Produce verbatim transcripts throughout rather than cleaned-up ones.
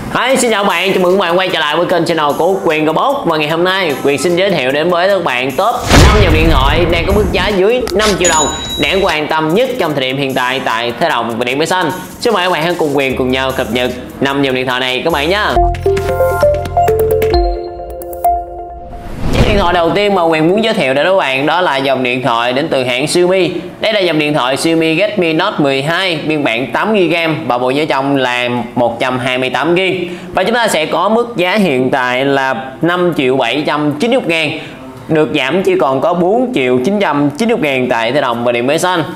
Hi, xin chào các bạn, chào mừng các bạn quay trở lại với kênh channel của Quyền Robot. Và ngày hôm nay Quyền xin giới thiệu đến với các bạn top năm dòng điện thoại đang có mức giá dưới năm triệu đồng đáng quan tâm nhất trong thời điểm hiện tại tại Thế Đồng và Điện Máy Xanh. Xin mời các bạn hãy cùng Quyền cùng nhau cập nhật năm dòng điện thoại này các bạn nhé. Điện thoại đầu tiên mà Quyền muốn giới thiệu đến các bạn đó là dòng điện thoại đến từ hãng Xiaomi. Đây là dòng điện thoại Xiaomi Redmi Note mười hai biên bản tám gi ga bai và bộ nhớ trong là một trăm hai mươi tám gi ga bai. Và chúng ta sẽ có mức giá hiện tại là năm triệu bảy trăm chín mươi mốt ngàn, được giảm chỉ còn có bốn triệu chín trăm chín mươi mốt ngàn tại Thế Đồng và Điện Máy Xanh.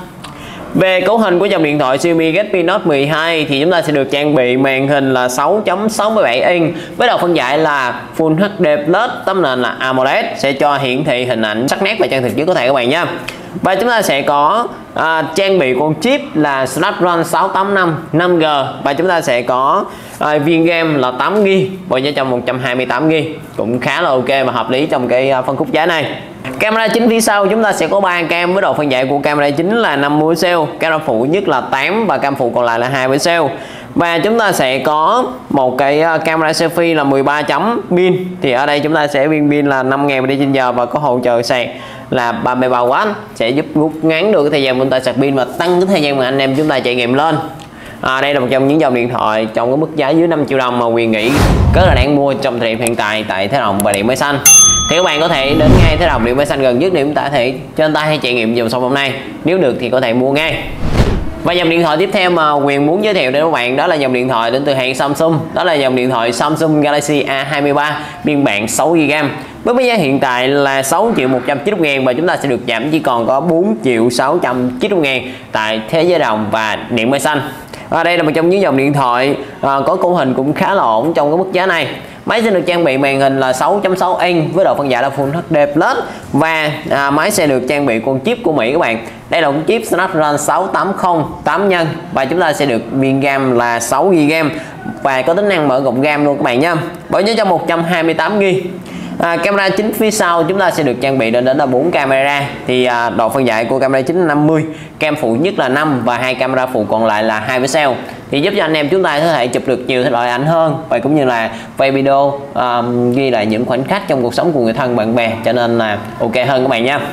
Về cấu hình của dòng điện thoại Xiaomi Redmi Note mười hai thì chúng ta sẽ được trang bị màn hình là sáu chấm sáu mươi bảy inch với đầu phân giải là Full hát đê Plus, tấm nền là AMOLED sẽ cho hiển thị hình ảnh sắc nét và chân thực nhất có thể các bạn nha. Và chúng ta sẽ có à, trang bị con chip là Snapdragon sáu tám năm năm G và chúng ta sẽ có à, viên RAM là tám gi ga bai, bộ nhớ trong một trăm hai mươi tám gi ga bai, cũng khá là ok và hợp lý trong cái phân khúc giá này. Camera chính phía sau chúng ta sẽ có ba cam với độ phân giải của camera chính là năm mươi megapixel, camera phụ nhất là tám và cam phụ còn lại là hai megapixel. Và chúng ta sẽ có một cái camera selfie là mười ba chấm pin, thì ở đây chúng ta sẽ viên pin là năm nghìn mAh và có hỗ trợ sạc là ba mươi ba oát, sẽ giúp rút ngắn được cái thời gian chúng ta sạc pin và tăng cái thời gian mà anh em chúng ta trải nghiệm lên. À, đây là một trong những dòng điện thoại trong cái mức giá dưới năm triệu đồng mà Quyền nghĩ rất là đáng mua trong thời điểm hiện tại tại Thế Đồng và Điện Máy Xanh. Thì các bạn có thể đến ngay Thế Đồng Điện Máy Xanh gần nhất để chúng ta có thể trên tay hay trải nghiệm dòng sản phẩm này, nếu được thì có thể mua ngay. Và dòng điện thoại tiếp theo mà Quyền muốn giới thiệu đến các bạn đó là dòng điện thoại đến từ hãng Samsung, đó là dòng điện thoại Samsung Galaxy A hai mươi ba phiên bản sáu gi ga bai với mức giá hiện tại là sáu triệu một trăm chín mươi mốt ngàn và chúng ta sẽ được giảm chỉ còn có bốn triệu sáu trăm chín mươi ngàn tại Thế Giới Đồng và Điện Máy Xanh. À, đây là một trong những dòng điện thoại à, có cấu hình cũng khá là ổn trong cái mức giá này. Máy sẽ được trang bị màn hình là sáu chấm sáu inch với độ phân giải là Full hát đê Plus và à, máy sẽ được trang bị con chip của Mỹ các bạn. Đây là con chip Snapdragon sáu tám không tám nhân và chúng ta sẽ được viên RAM là sáu gi ga bai và có tính năng mở rộng RAM luôn các bạn nha. Bộ nhớ trong một trăm hai mươi tám gi ga bai. À, camera chính phía sau chúng ta sẽ được trang bị đến đến là bốn camera, thì à, độ phân giải của camera chính là năm mươi, cam phụ nhất là năm và hai camera phụ còn lại là hai megapixel, thì giúp cho anh em chúng ta có thể chụp được nhiều thể loại ảnh hơn và cũng như là quay video à, ghi lại những khoảnh khắc trong cuộc sống của người thân bạn bè, cho nên là ok hơn các bạn nha.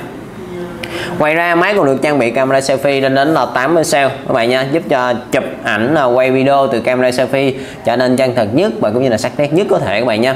Ngoài ra máy còn được trang bị camera selfie lên đến là tám megapixel các bạn nha, giúp cho chụp ảnh quay video từ camera selfie trở nên chân thật nhất và cũng như là sắc nét nhất có thể các bạn nha.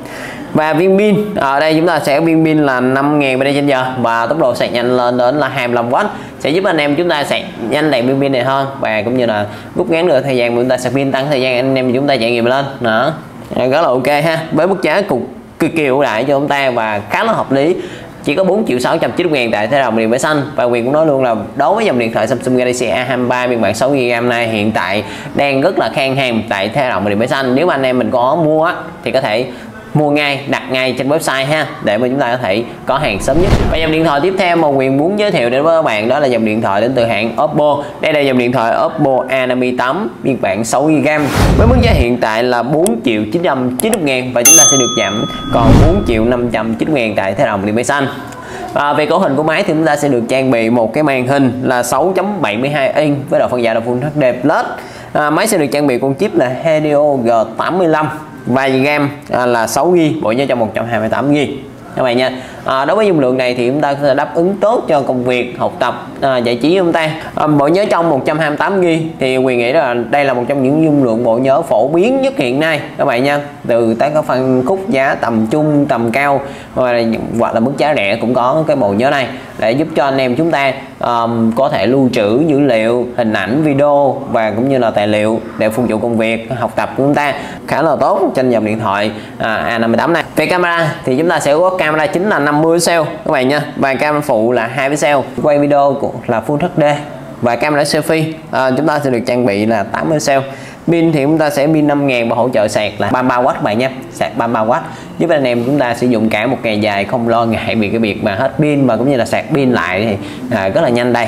Và viên pin ở đây chúng ta sẽ viên pin là năm nghìn mAh và tốc độ sạc nhanh lên đến là hai mươi lăm oát, sẽ giúp anh em chúng ta sạc nhanh đầy viên pin này hơn và cũng như là rút ngắn được thời gian chúng ta sạc pin, tăng thời gian anh em chúng ta trải nghiệm lên đó, rất là ok ha. Với mức giá cực cực kỳ ưu đãi cho chúng ta và khá là hợp lý, chỉ có bốn triệu sáu trăm chín mươi ngàn tại Thế Đồng Điện Máy Xanh. Và Quyền cũng nói luôn là đối với dòng điện thoại Samsung Galaxy A hai mươi ba phiên bản sáu gi ga bai này hiện tại đang rất là khan hàng tại Thế Đồng Điện Máy Xanh. Nếu mà anh em mình có mua thì có thể mua ngay, đặt ngay trên website ha, để mà chúng ta có thể có hàng sớm nhất. Và dòng điện thoại tiếp theo mà Quyền muốn giới thiệu đến với các bạn đó là dòng điện thoại đến từ hãng Oppo. Đây là dòng điện thoại Oppo A năm mươi tám phiên bản sáu gi ga bai với mức giá hiện tại là bốn triệu chín trăm chín mươi ngàn và chúng ta sẽ được giảm còn bốn triệu năm trăm chín mươi ngàn tại Thế Đồng Điện Máy Xanh. À, về cấu hình của máy thì chúng ta sẽ được trang bị một cái màn hình là sáu chấm bảy mươi hai inch với độ phân giải là Full hát đê Plus. À, máy sẽ được trang bị con chip là Helio G tám mươi lăm và RAM à, là sáu gi ga bai, bộ nhớ trong một trăm hai mươi tám gi ga bai các bạn nha. À, đối với dung lượng này thì chúng ta có thể đáp ứng tốt cho công việc, học tập, à, giải trí của chúng ta. À, bộ nhớ trong một trăm hai mươi tám gi ga bai thì Quyền nghĩ là đây là một trong những dung lượng bộ nhớ phổ biến nhất hiện nay các bạn nha. Từ các phân khúc giá tầm trung, tầm cao hoặc là, hoặc là mức giá rẻ cũng có cái bộ nhớ này để giúp cho anh em chúng ta um, có thể lưu trữ dữ liệu, hình ảnh, video và cũng như là tài liệu để phục vụ công việc, học tập của chúng ta, khá là tốt trên dòng điện thoại à, A năm mươi tám này. Về camera thì chúng ta sẽ có camera chính là năm mươi megapixel các bạn nha, và camera phụ là hai megapixel, quay video của là Full hát đê và camera selfie à, chúng ta sẽ được trang bị là tám megapixel. Pin thì chúng ta sẽ pin năm nghìn và hỗ trợ sạc là ba mươi ba oát các bạn nha, sạc ba mươi ba oát giúp anh em chúng ta sử dụng cả một ngày dài không lo ngại vì cái việc mà hết pin và cũng như là sạc pin lại thì à, rất là nhanh đây.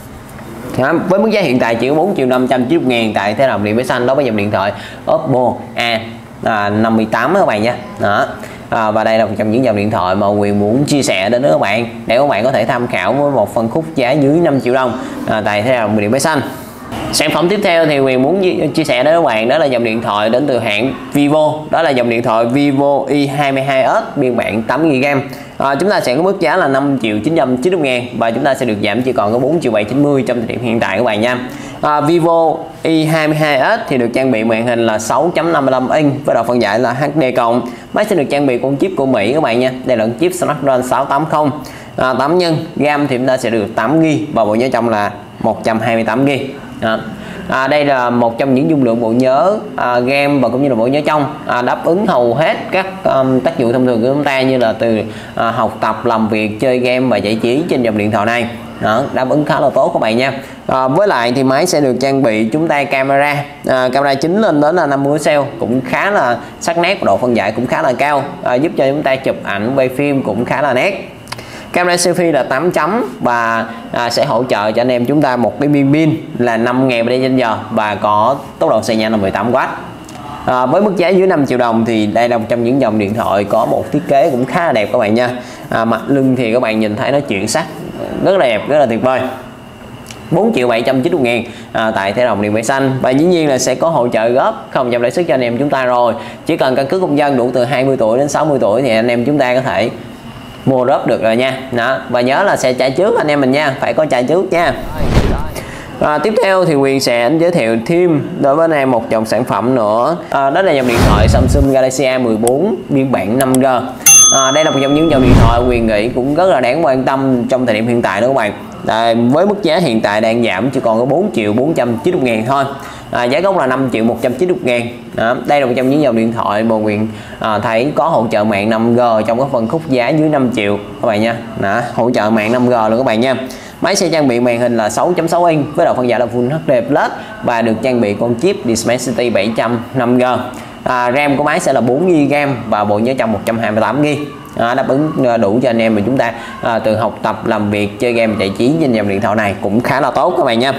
Đó, với mức giá hiện tại chỉ có bốn triệu năm trăm chín mươi ngàn tại Thế Đồng Điện Máy Xanh đối với dòng điện thoại Oppo A năm mươi tám các bạn nha. Đó. À, và đây là một trong những dòng điện thoại mà Quyền muốn chia sẻ đến các bạn để các bạn có thể tham khảo với một phân khúc giá dưới năm triệu đồng à, tại Thế Đồng Điện Máy Xanh. Sản phẩm tiếp theo thì Quyền muốn chia sẻ đến các bạn đó là dòng điện thoại đến từ hãng Vivo, đó là dòng điện thoại Vivo Y hai mươi hai S biên bản tám gi ga bai. À, chúng ta sẽ có mức giá là năm triệu chín trăm chín mươi ngàn và chúng ta sẽ được giảm chỉ còn có bốn triệu bảy trăm chín mươi trong thời điểm hiện tại các bạn nha. À, Vivo Y hai mươi hai S thì được trang bị màn hình là sáu chấm năm mươi lăm inch với độ phân giải là hát đê cộng. Máy sẽ được trang bị con chip của Mỹ các bạn nha. Đây là chip Snapdragon sáu tám không. À, tám nhân RAM thì chúng ta sẽ được tám gi ga bai và bộ nhớ trong là một trăm hai mươi tám gi ga bai. À, đây là một trong những dung lượng bộ nhớ à, RAM và cũng như là bộ nhớ trong à, đáp ứng hầu hết các um, tác vụ thông thường của chúng ta, như là từ à, học tập, làm việc, chơi game và giải trí trên dòng điện thoại này. Đó, đáp ứng khá là tốt các bạn nha. À, với lại thì máy sẽ được trang bị chúng ta camera à, camera chính lên đến là năm mươi megapixel, cũng khá là sắc nét và độ phân giải cũng khá là cao, à, giúp cho chúng ta chụp ảnh, quay phim cũng khá là nét. Camera selfie là tám chấm và à, sẽ hỗ trợ cho anh em chúng ta một cái pin pin là năm nghìn mAh trên giờ và có tốc độ xài nhanh là mười tám oát. À, với mức giá dưới năm triệu đồng thì đây là một trong những dòng điện thoại có một thiết kế cũng khá là đẹp các bạn nha. À, mặt lưng thì các bạn nhìn thấy nó chuyển sắc rất là đẹp, rất là tuyệt vời. bốn triệu bảy trăm chín mươi ngàn à, tại Thế Đồng Điện Máy Xanh, và dĩ nhiên là sẽ có hỗ trợ góp không trăm lãi suất cho anh em chúng ta rồi. Chỉ cần căn cước công dân đủ từ hai mươi tuổi đến sáu mươi tuổi thì anh em chúng ta có thể mua góp được rồi nha. Đó, và nhớ là sẽ trả trước anh em mình nha, phải có trả trước nha. À, tiếp theo thì Quyền sẽ giới thiệu thêm đối với anh em một dòng sản phẩm nữa, à, đó là dòng điện thoại Samsung Galaxy A mười bốn phiên bản năm G. À, đây là một trong những dòng điện thoại Quyền nghĩ cũng rất là đáng quan tâm trong thời điểm hiện tại đó các bạn. À, với mức giá hiện tại đang giảm chỉ còn có bốn triệu bốn trăm chín mươi ngàn thôi. À, giá gốc là năm triệu một trăm chín mươi ngàn. Đó, đây là một trong những dòng điện thoại mà Quyền à, thấy có hỗ trợ mạng năm G trong các phân khúc giá dưới năm triệu các bạn nha. Đó, hỗ trợ mạng năm G luôn các bạn nha. Máy sẽ trang bị màn hình là sáu chấm sáu inch với độ phân giải là Full hát đê plus và được trang bị con chip Dimensity bảy trăm năm G. À, RAM của máy sẽ là bốn gi ga bai và bộ nhớ trong một trăm hai mươi tám gi ga bai. À, đáp ứng đủ cho anh em mà chúng ta à, từ học tập, làm việc, chơi game, giải trí trên dòng điện thoại này cũng khá là tốt các bạn nha.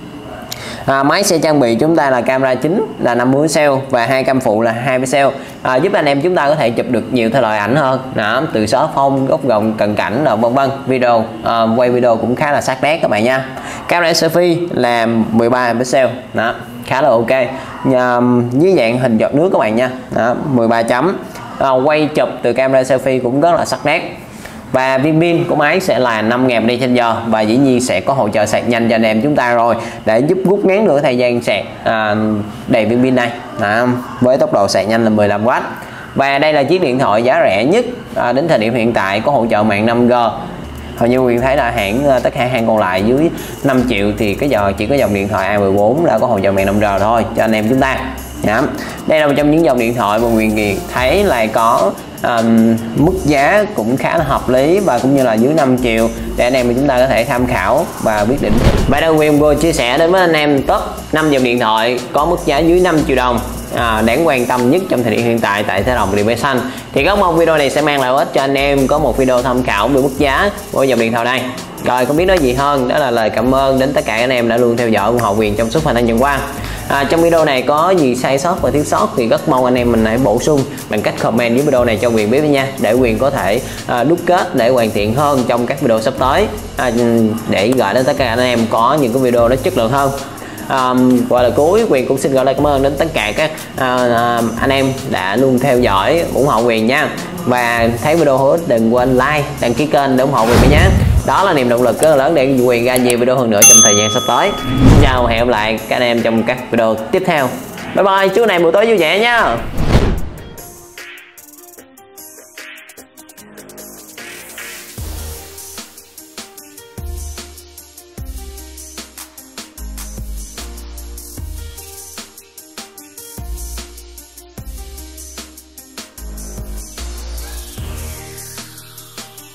À, máy sẽ trang bị chúng ta là camera chính là năm mươi megapixel và hai cam phụ là hai megapixel, à, giúp anh em chúng ta có thể chụp được nhiều thể loại ảnh hơn. Đó, từ xóa phông, góc rộng, cận cảnh là vân vân. Video à, quay video cũng khá là sắc nét các bạn nha. Camera selfie là mười ba megapixel, đó khá là ok, à, dưới dạng hình giọt nước các bạn nha. Đó, mười ba chấm. À, quay chụp từ camera selfie cũng rất là sắc nét. Và viên pin của máy sẽ là năm nghìn mAh trên giờ và dĩ nhiên sẽ có hỗ trợ sạc nhanh cho anh em chúng ta rồi, để giúp rút ngắn được thời gian sạc à, đầy viên pin này. À, với tốc độ sạc nhanh là mười lăm oát. Và đây là chiếc điện thoại giá rẻ nhất à, đến thời điểm hiện tại có hỗ trợ mạng năm G. Hầu như Quyền thấy là hãng tất cả hãng còn lại dưới năm triệu thì cái giờ chỉ có dòng điện thoại A mười bốn đã có hỗ trợ mạng năm G thôi cho anh em chúng ta. Đó. Đây là một trong những dòng điện thoại mà Quyền thấy là có um, mức giá cũng khá là hợp lý và cũng như là dưới năm triệu để anh em chúng ta có thể tham khảo và quyết định. Và đây Quyền vừa chia sẻ đến với anh em top năm dòng điện thoại có mức giá dưới năm triệu đồng à, đáng quan tâm nhất trong thời điểm hiện tại tại Thế Đồng Điện Máy Xanh. Thì rất mong video này sẽ mang lại ích cho anh em có một video tham khảo về mức giá của dòng điện thoại này. Rồi không biết nói gì hơn, đó là lời cảm ơn đến tất cả anh em đã luôn theo dõi ủng hộ Quyền trong suốt thời gian qua. À, trong video này có gì sai sót và thiếu sót thì rất mong anh em mình hãy bổ sung bằng cách comment dưới video này cho Quyền biết nha, để Quyền có thể à, đúc kết để hoàn thiện hơn trong các video sắp tới, à, để gửi đến tất cả anh em có những cái video nó chất lượng hơn. À, gọi là cuối Quyền cũng xin gửi lời cảm ơn đến tất cả các à, à, anh em đã luôn theo dõi ủng hộ Quyền nha, và thấy video hữu ích đừng quên like, đăng ký kênh để ủng hộ Quyền nhé. Đó là niềm động lực rất là lớn để Quyền ra nhiều video hơn nữa trong thời gian sắp tới. Xin chào, hẹn gặp lại các anh em trong các video tiếp theo. Bye bye, chúc này buổi tối vui vẻ nha.